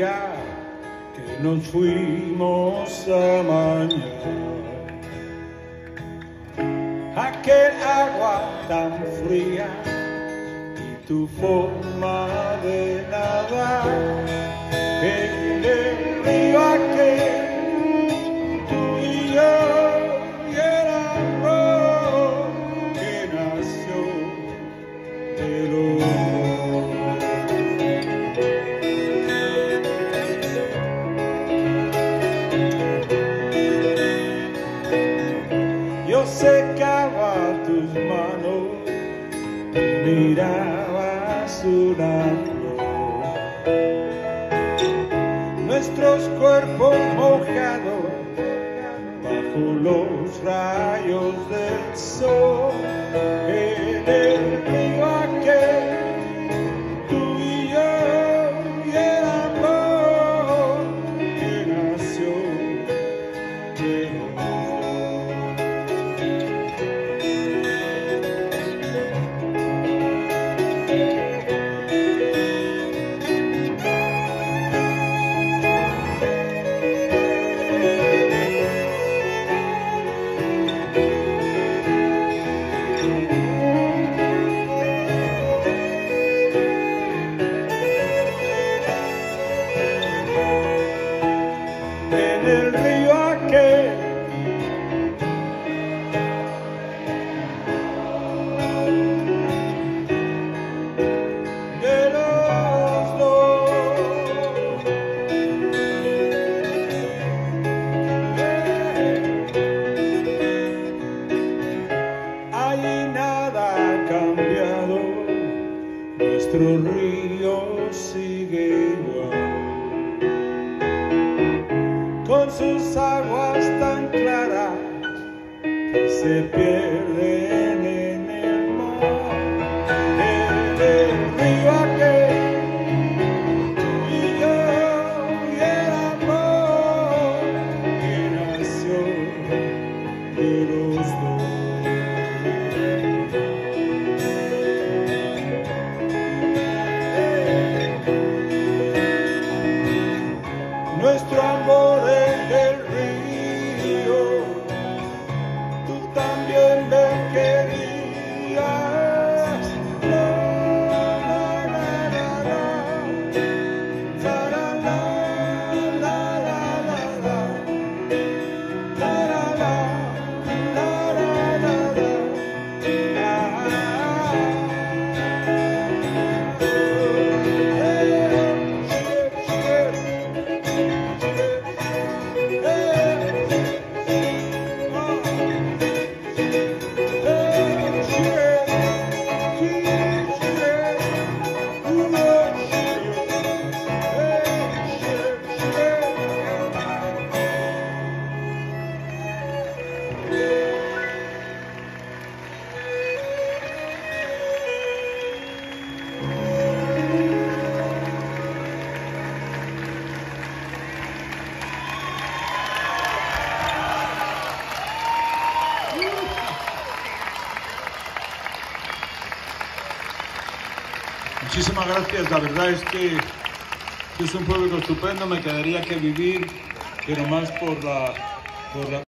día que nos fuimos a bañar. Aquel agua tan fría y tu forma de nadar en el río aquel, tú y yo, y el amor que nació de los dos. Yo secaba tus manos, miraba sudando, nuestros cuerpos mojados bajo los rayos del sol. En el río aquel, tú y yo, y el amor que nació de los dos. En el río aquel, de los dos. Allí nada ha cambiado, nuestro río sigue igual, con sus aguas tan claras que se pierden en el mar. En el río aquel, tú y yo, y el amor que nació de los dos. Nuestro amor en el río, tú también me querías. La, la, la, la, la, la, la, la, la, Muchísimas gracias, la verdad es que es un pueblo estupendo, me quedaría que vivir, pero más por la